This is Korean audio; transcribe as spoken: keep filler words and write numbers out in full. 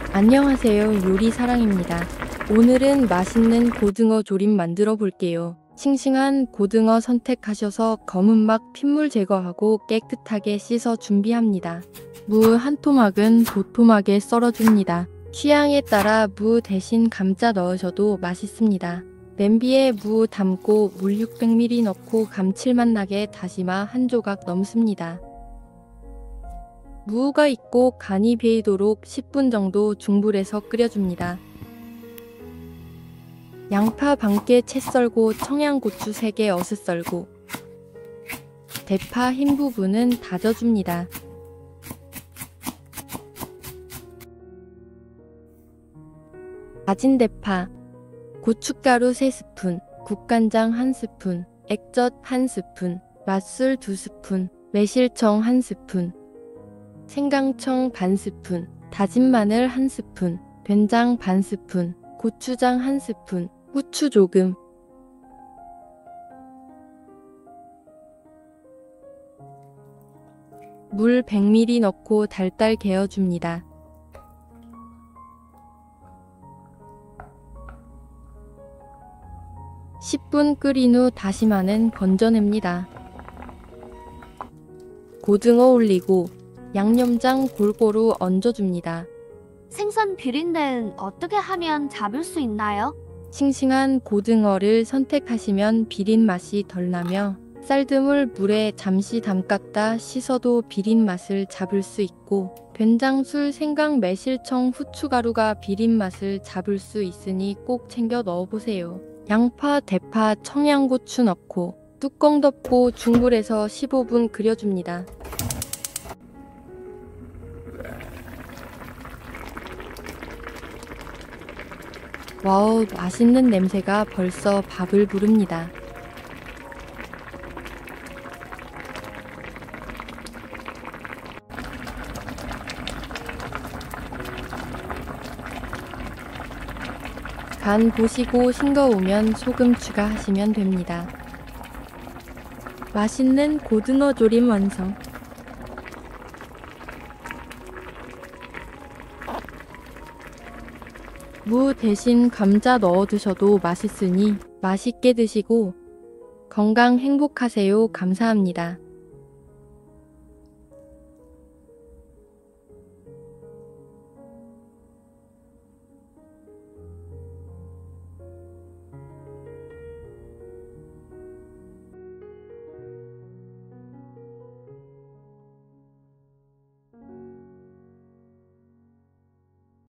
안녕하세요. 요리사랑입니다. 오늘은 맛있는 고등어 조림 만들어 볼게요. 싱싱한 고등어 선택하셔서 검은막 핏물 제거하고 깨끗하게 씻어 준비합니다. 무 한 토막은 도톰하게 썰어줍니다. 취향에 따라 무 대신 감자 넣으셔도 맛있습니다. 냄비에 무 담고 물 육백 밀리리터 넣고 감칠맛 나게 다시마 한 조각 넣습니다. 무가 익고 간이 배이도록 십 분 정도 중불에서 끓여줍니다. 양파 반개 채 썰고 청양고추 세 개 어슷 썰고 대파 흰 부분은 다져줍니다. 다진 대파, 고춧가루 세 스푼, 국간장 한 스푼, 액젓 한 스푼, 맛술 두 스푼, 매실청 한 스푼, 생강청 반 스푼, 다진 마늘 한 스푼, 된장 반 스푼, 고추장 한 스푼, 후추 조금. 물 백 밀리리터 넣고 달달 개어줍니다. 십 분 끓인 후 다시마는 건져냅니다. 고등어 올리고 양념장 골고루 얹어줍니다. 생선 비린내는 어떻게 하면 잡을 수 있나요? 싱싱한 고등어를 선택하시면 비린 맛이 덜 나며 쌀뜨물 물에 잠시 담갔다 씻어도 비린 맛을 잡을 수 있고 된장, 술, 생강, 매실청, 후추가루가 비린 맛을 잡을 수 있으니 꼭 챙겨 넣어보세요. 양파, 대파, 청양고추 넣고 뚜껑 덮고 중불에서 십오 분 끓여줍니다. 와우, 맛있는 냄새가 벌써 밥을 부릅니다. 간 보시고 싱거우면 소금 추가하시면 됩니다. 맛있는 고등어 조림 완성! 무 대신 감자 넣어 드셔도 맛있으니 맛있게 드시고 건강 행복하세요. 감사합니다.